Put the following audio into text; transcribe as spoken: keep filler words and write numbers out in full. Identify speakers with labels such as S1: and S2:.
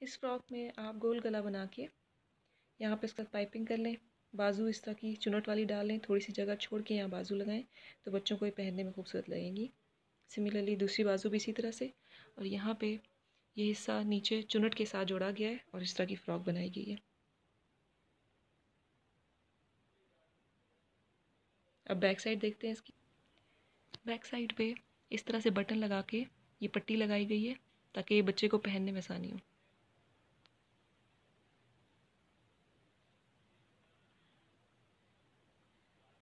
S1: इस फ्रॉक में आप गोल गला बना के यहाँ पे इसका पाइपिंग कर लें, बाजू इस तरह की चुनट वाली डाल लें, थोड़ी सी जगह छोड़ के यहाँ बाजू लगाएं तो बच्चों को ये पहनने में खूबसूरत लगेंगी। सिमिलरली दूसरी बाजू भी इसी तरह से, और यहाँ पे ये हिस्सा नीचे चुनट के साथ जोड़ा गया है और इस तरह की फ़्रॉक बनाई गई है। अब बैक साइड देखते हैं इसकी। बैक साइड पे इस तरह से बटन लगा के ये पट्टी लगाई गई है ताकि ये बच्चे को पहनने में आसानी हो।